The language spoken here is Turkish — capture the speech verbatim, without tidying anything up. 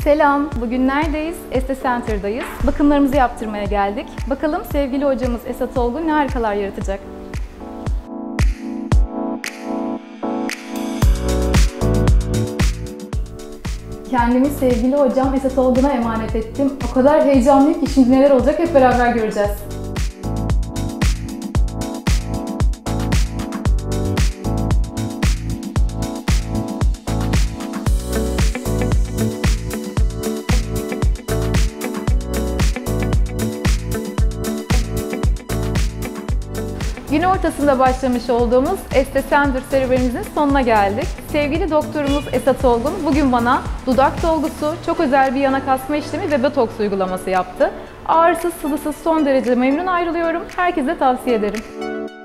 Selam, bugün neredeyiz? Este Center'dayız. Bakımlarımızı yaptırmaya geldik. Bakalım sevgili hocamız Esat Olgun ne harikalar yaratacak? Kendimi sevgili hocam Esat Olgun'a emanet ettim. O kadar heyecanlıyım ki şimdi neler olacak hep beraber göreceğiz. Gün ortasında başlamış olduğumuz Este Center serüvenimizin sonuna geldik. Sevgili doktorumuz Esat Olgun bugün bana dudak dolgusu, çok özel bir yana kasma işlemi ve botoks uygulaması yaptı. Ağrısız, sıvısız son derece memnun ayrılıyorum. Herkese tavsiye ederim.